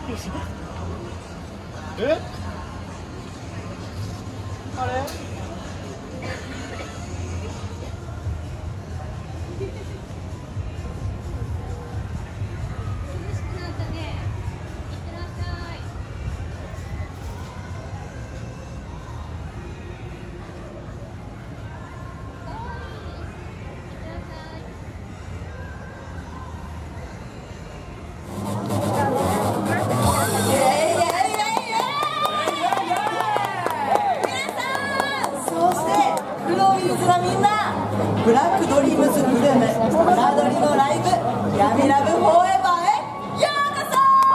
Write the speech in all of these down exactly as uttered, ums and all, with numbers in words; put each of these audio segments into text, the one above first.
え？あれ？ ブラックドリームズグルメブラドリのライブ闇ラブフォーエバーへようこそ。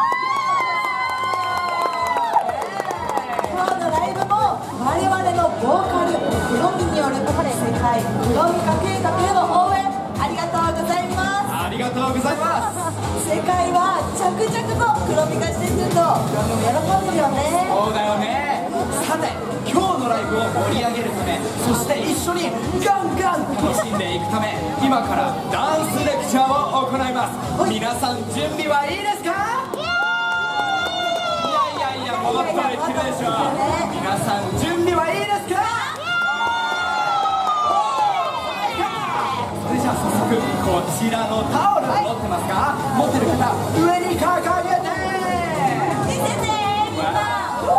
今日のライブも我々のボーカルクロミによる世界クロミ化計画への応援ありがとうございます。 ありがとうございます。 世界は着々とクロミ化していくとクロミも喜ぶよね。 そうだよね。さて今日のライブを盛り上げるため、そして一緒にガンガン楽しんでいくため、今からダンスレクチャーを行います。皆さん準備はいいですか？いやいやいや、もっとできるでしょう。皆さん準備はいいですか？それじゃあ早速こちらのタオル持ってますか？持ってる方上に掲げて見せてみんな。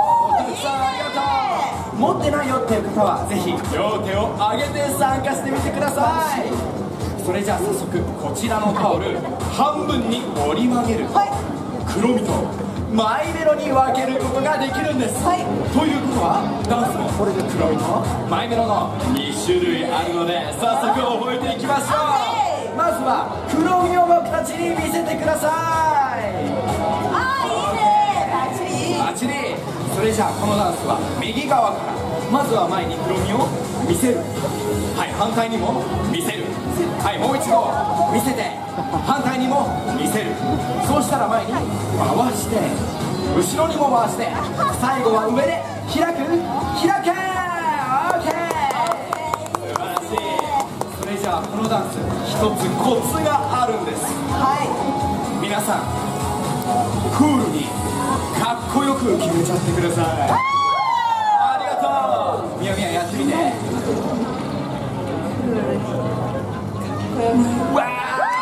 持ってないよっていう方はぜひ両手を上げて参加してみてください。それじゃあ早速こちらのタオル半分に折り曲げる、はい、黒みとマイメロに分けることができるんです、はい、ということはダンスもこれで黒みとマイメロのに種類あるので早速覚えていきましょう。まずは黒みを僕たちに見せてください。 あーいいね、バッチリバッチリ。それじゃあこのダンスは右側からまずは前に黒みを見せる、はい、反対にも見せる、はい、もう一度見せて反対にも見せる。そうしたら前に回して後ろにも回して最後は上で開く開け。 OK、 素晴らしい。それじゃあこのダンス一つコツがあるんです。 はい、 皆さんクールにかっこよく決めちゃってください。ありがとう。みやみややってみて。うわ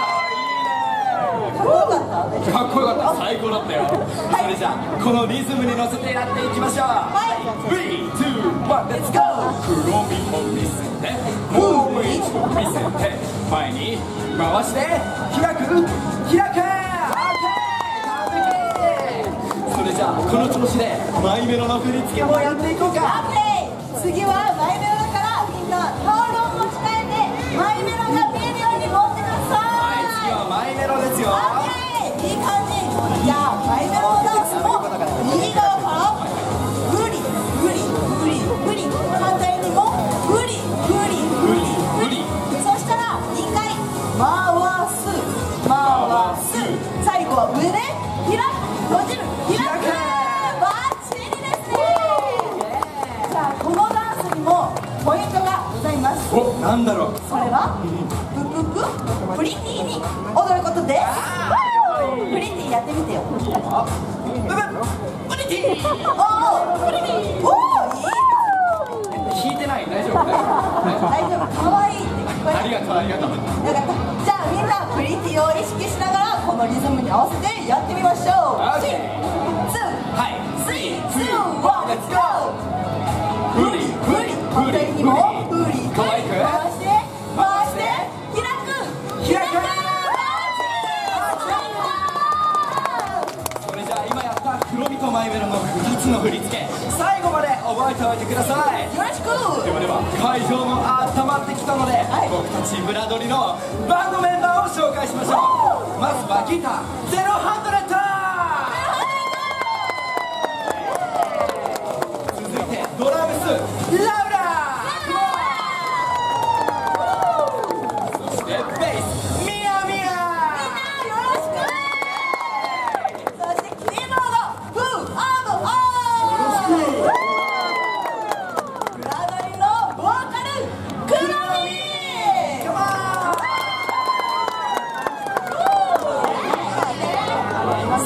ー、いいね。かっこよかった。最高だったよ。それじゃあこのリズムに乗せてやっていきましょう。スリー、ツー、ワン、レッツゴー。黒みを見せてもう一度見せて前に回して開く開く。それじゃあこの調子でマイメロの振り付けもやっていこうか。 次はマイメロだからみんなタオルを持ち替えてマイメロが見えるように持ってください。 はい、次はマイメロですよ。 いい感じ。じゃあマイメロのダンスも右側からグリグリグリグリ、反対にもグリグリグリグリ。そしたらにかい回す回す、最後は上で開く閉じる開く。バッチリですね。じゃあこのダンスにもポイントがございます。 お、なんだろう。 それはププププリティに踊ることです。プリティやってみてよ。プププリティ、おープリティ、おーいい。 弾いてない？大丈夫？ 大丈夫、かわいいって聞こえる。 ありがとうありがとう。 よかった。じゃあみんなプリティを意識しながらこのリズムに合わせてやってみましょう。 オッケー。はい、 スリー、ツー、ワン、レッツゴー。 フリフリ、反対にもフリ、 かわいく回して回して開く開く。 それじゃあ今やった黒みとマイメロのふたつの振り付け最後まで覚えておいてください。 よろしく。 ではでは会場も温まってきたので、はい、僕たちブラドリのバンドメンバーを紹介しましょう。まずはギターゼロハンドレット、続いてドラムスラウラー、そしてベースミヤミヤ。 よろしく。そしてキーボードフーアームオー。ブラドリのボーカルクロミ。 カモン。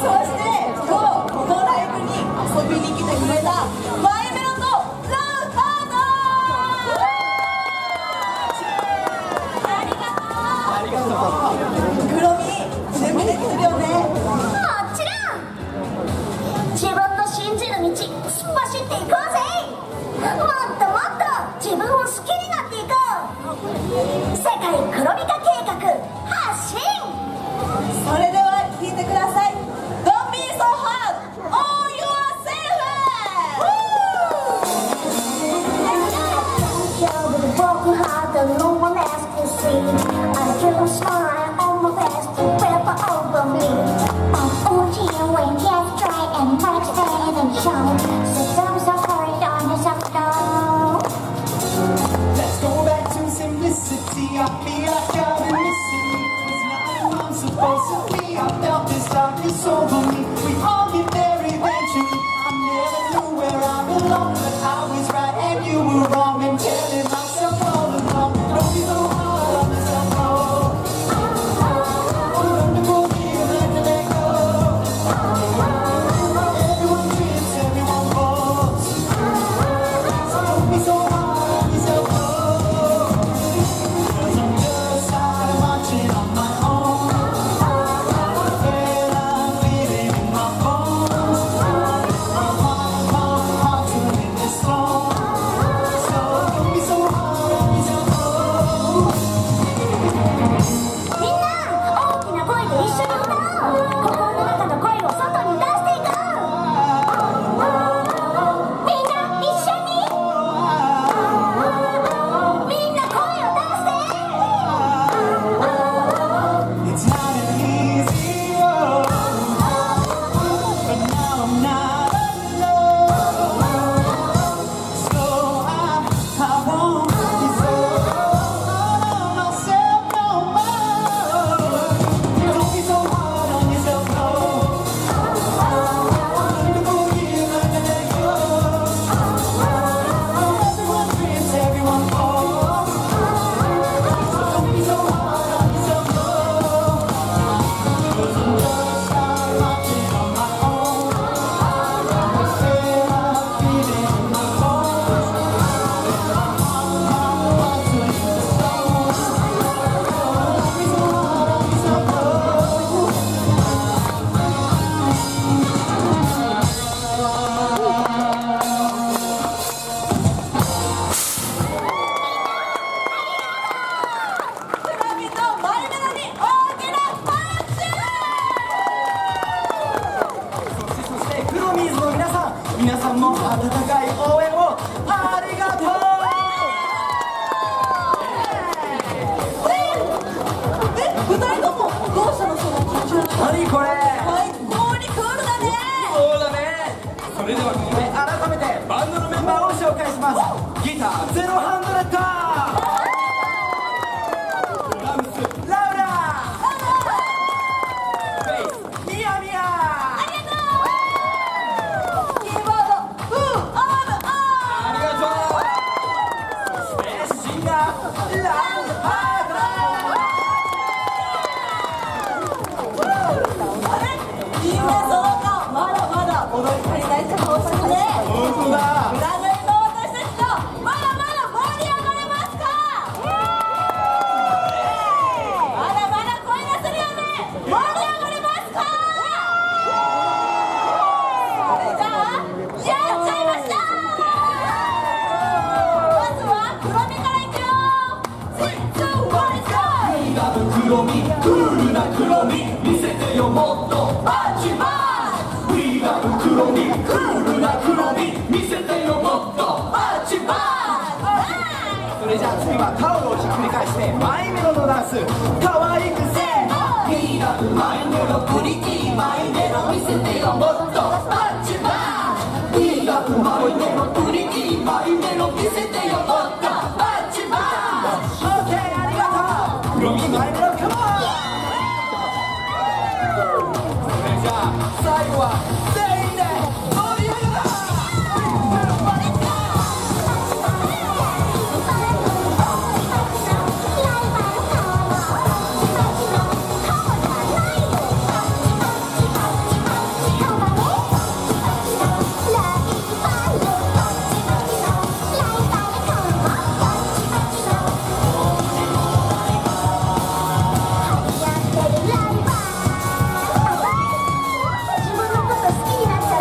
自分のこと好きになっちゃ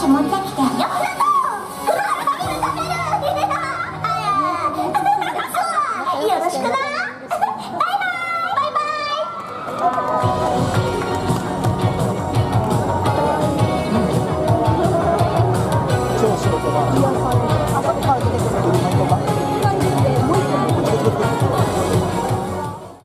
持ってきてよ。やったー。よろしくな。バイバイバイバイ。 超仕事が